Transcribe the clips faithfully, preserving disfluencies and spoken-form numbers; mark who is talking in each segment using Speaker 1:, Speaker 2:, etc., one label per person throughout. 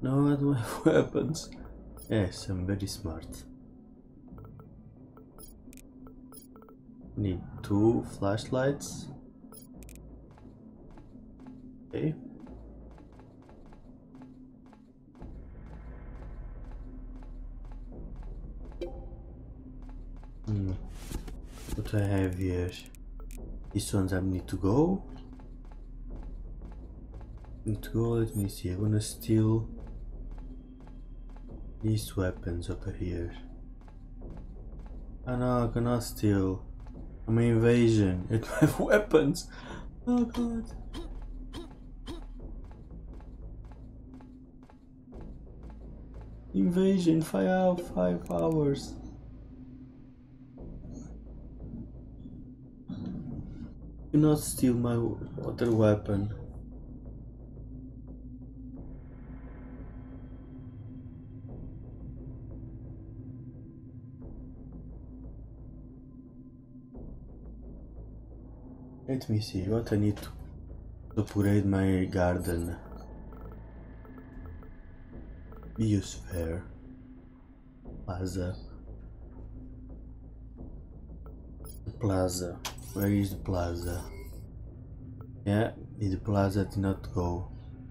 Speaker 1: No, I don't have weapons. Yes, I'm very smart. Need two flashlights. Okay. Hmm. What do I have here? These ones I need to go. Need to go, let me see. I'm gonna steal these weapons over here. Oh no, I cannot steal. I'm an invasion. I don't have weapons. Oh god. Invasion, five out five hours. Do not steal my other weapon. Let me see what I need to, to upgrade my garden. Biosphere. Plaza. Plaza. Where is the plaza? Yeah, the plaza did not go.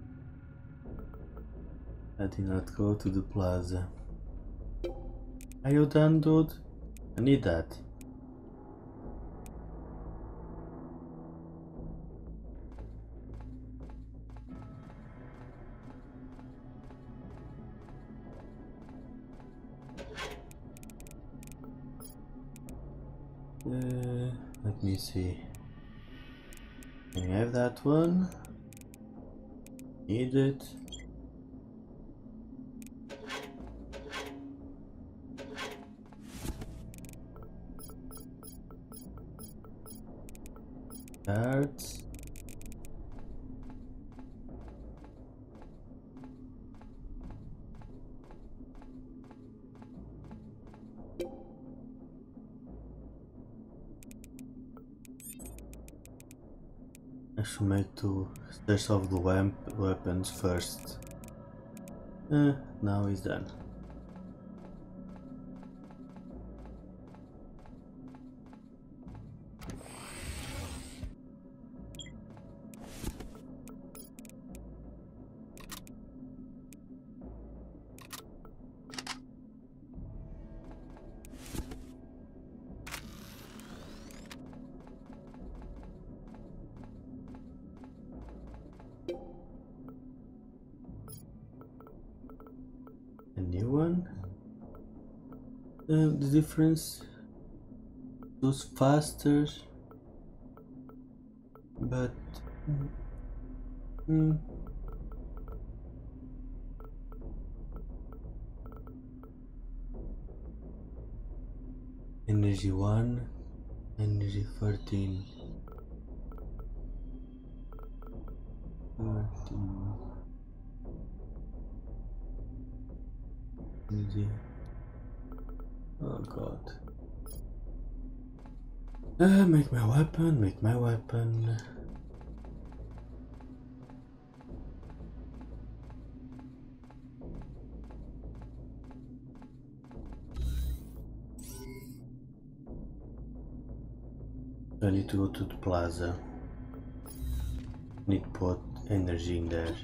Speaker 1: I did not go to the plaza. Are you done, dude? I need that. Uh, let me see. Can I have that one? Need it. Cards. I should make two stairs of the wamp weapons first. Eh, now it's done. A new one? Uh, the difference goes faster, but mm, energy one, energy thirteen. thirteen. Energy. Oh god. Uh, make my weapon, make my weapon. I need to go to the plaza. Need to put energy in there.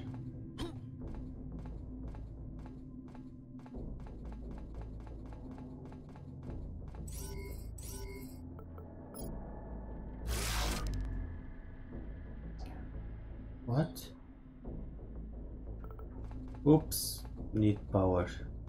Speaker 1: What? Oops, need power.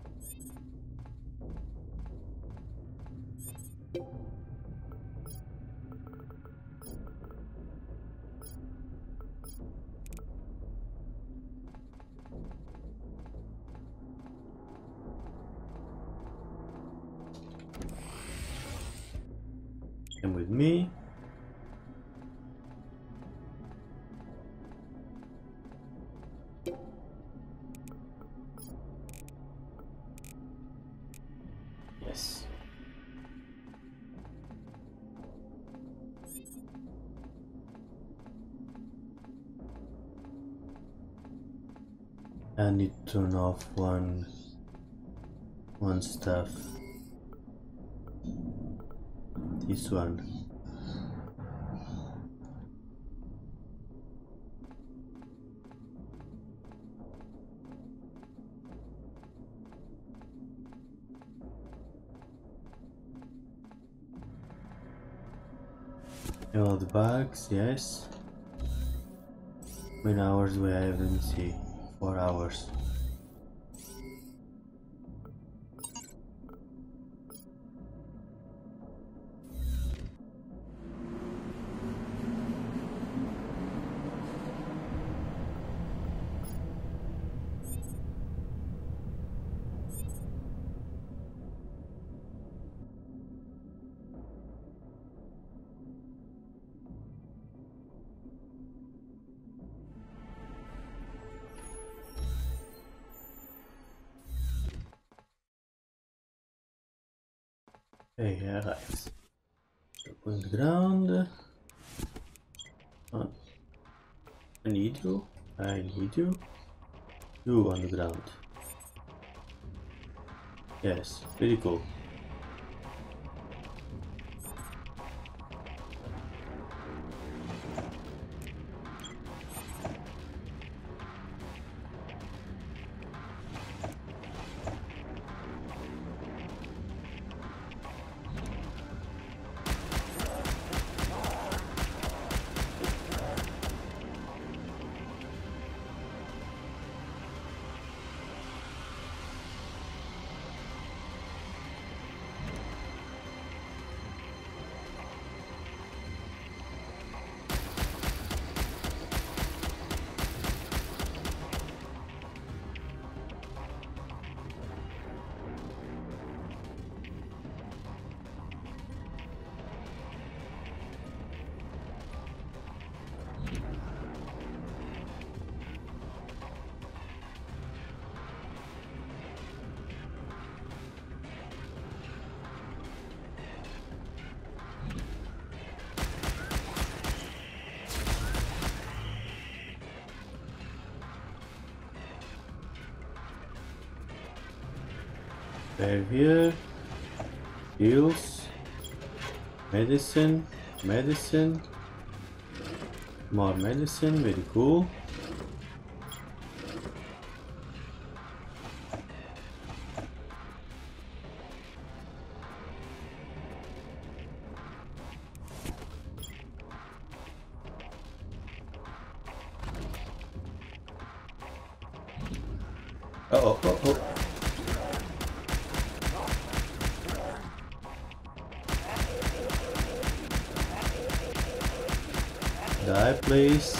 Speaker 1: Come with me. Yes. I need to turn off one one stuff. This one. All the bugs, yes. How many hours do I have? Let me see. Four hours. Hey, arrives. On the ground. Oh, I need you. I need you. You on the ground. Yes, very cool. Have here, heals, medicine, medicine, more medicine, very cool. Uh oh, uh oh. Die, please.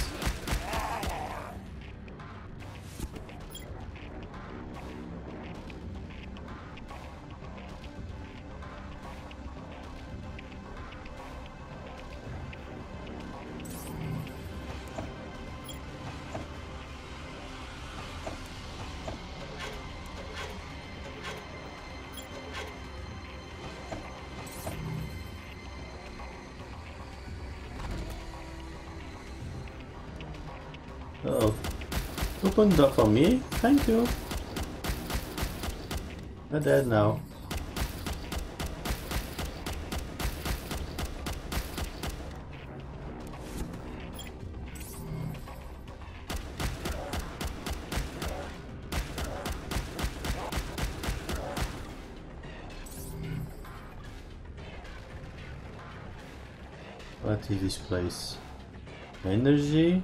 Speaker 1: Oh, open the door for me. Thank you. You're dead now. What is this place? Energy?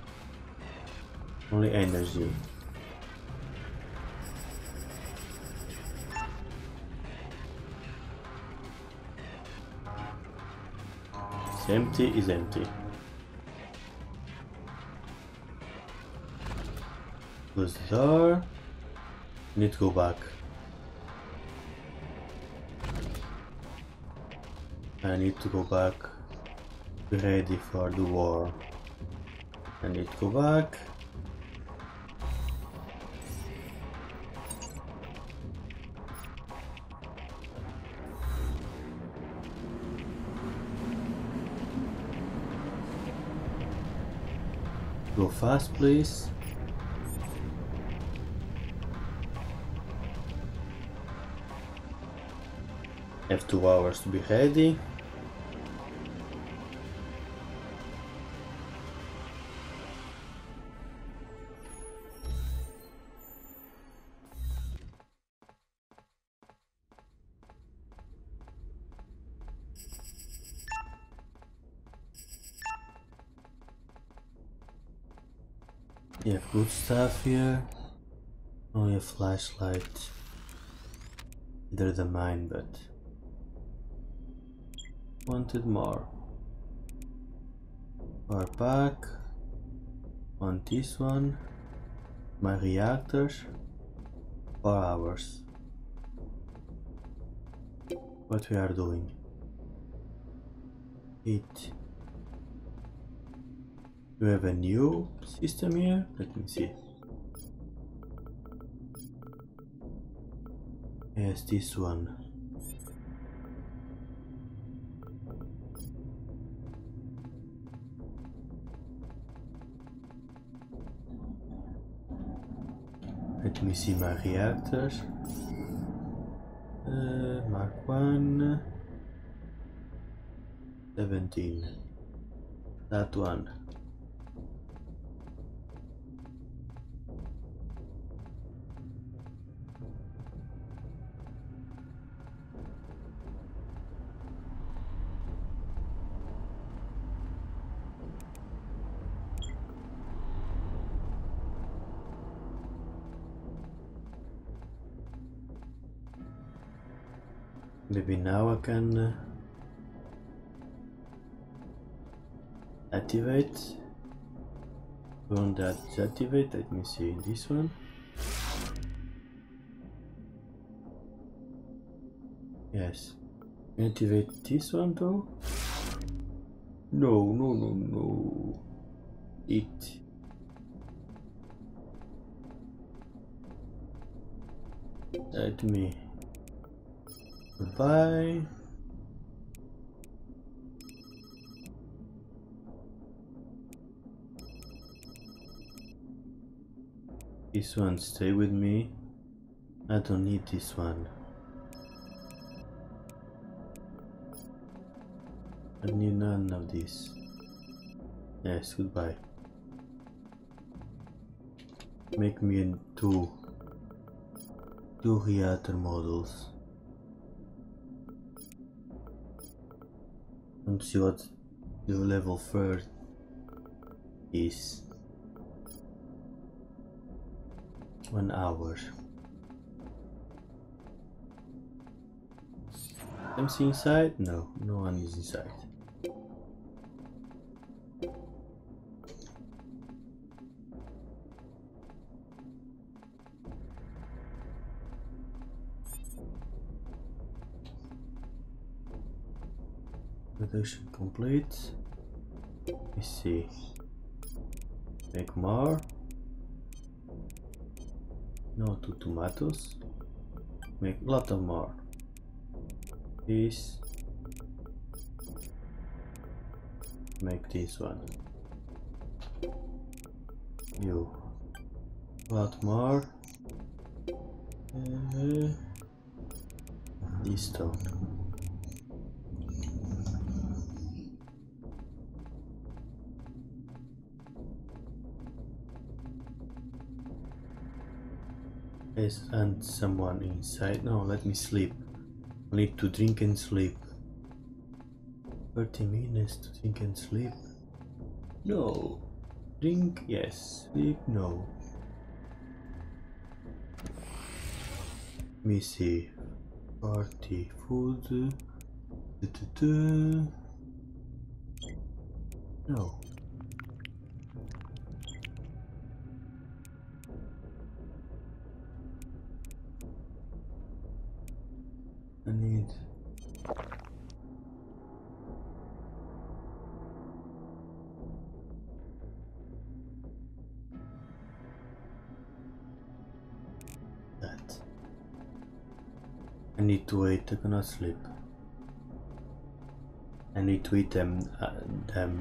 Speaker 1: Only energy. It's empty, is empty. Close the door. Need to go back. I need to go back. Be ready for the war. I need to go back. Go fast, please. Have two hours to be ready. You have good stuff here. Only a flashlight. Either the mine, but wanted more. Power pack. Want this one. My reactors. Four hours. What we are doing? It. Do we have a new system here? Let me see. Yes, this one. Let me see my reactors. Uh, Mark one. seventeen. That one. Maybe now I can uh, activate. Turn that activate. Let me see this one. Yes. Activate this one though. No, no, no, no. It. Let me. Goodbye. This one stay with me. I don't need this one. I need none of this. Yes, goodbye. Make me in two two reactor models. And see what the level third is. One hour. M C inside? No, no one is inside. Production complete. Let me see. Make more. No, two tomatoes. Make a lot of more. This. Make this one. You. A lot more. Uh, this stone. Yes, and someone inside. No, let me sleep. I need to drink and sleep. thirty minutes to drink and sleep. No. Drink, yes. Sleep, no. Let me see. Party, food. Du -du -du. No. I need that. I need to wait. I cannot sleep. I need to eat them. Uh, them.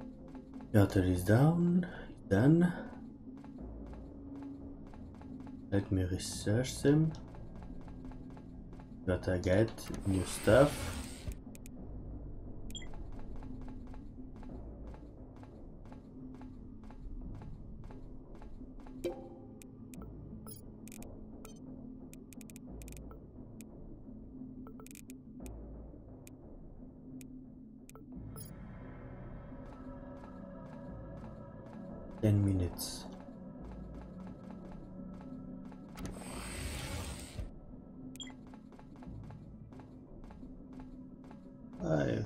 Speaker 1: Water is down. Done. Let me research them. That I get new stuff. Ten minutes. Five.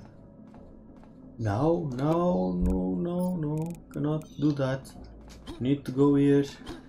Speaker 1: No, no, no, no, no. Cannot do that. Need to go here.